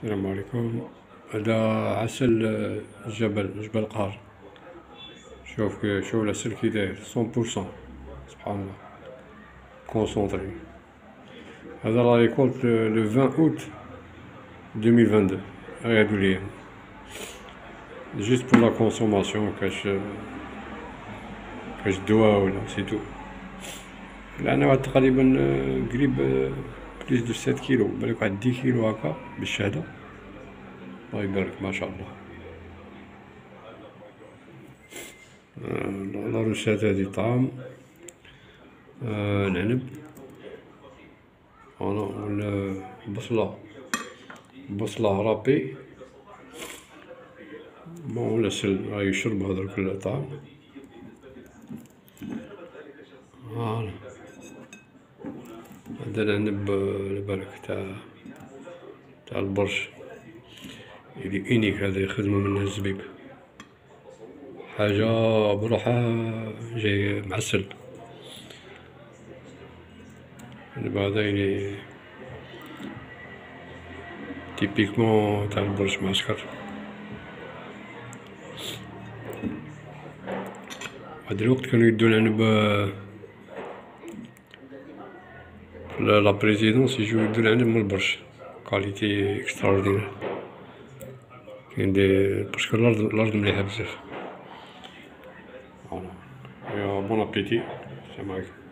السلام عليكم. هذا عسل جبل القهر. شوف العسل كي داير 100%. سبحان الله، كونسونطري. هذا لا ريكولت لو 20 اوت 2022. هادو ليا جيست بور لا كونسوماسيون، كاش دواء ولا سيتو. انا واحد تقريبا قريب بليس دو 7 كيلو، بالك واحد 10 كيلو هكا بالشهدة. الله يبارك، ما شاء الله. لاروشات هادي طعام العنب، فوالا، والبصلة رابي، بون العسل راه يشرب هذاك الطعام. فوالا، هذا العنب على بالك تاع البرش، يدي إينيك، هذا يخدمو منه الزبيب، حاجة بروحها جاي معسل. دابا هذا يعني تيبيكمون تاع البرش معسكر. واحد الوقت كانو يدو العنب في لا بريزيدونس، يجيو يدو العنب من البرش، كاليتي اكستراوردينير. كاين باسكو الأرض مليحة بزاف. فوالا، بون ابيتي. السلام عليكم.